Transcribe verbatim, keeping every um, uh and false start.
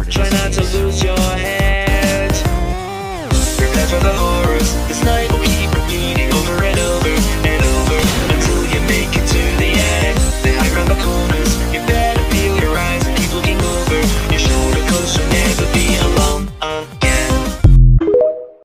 Try not to lose your head. Prepare for the horrors. This night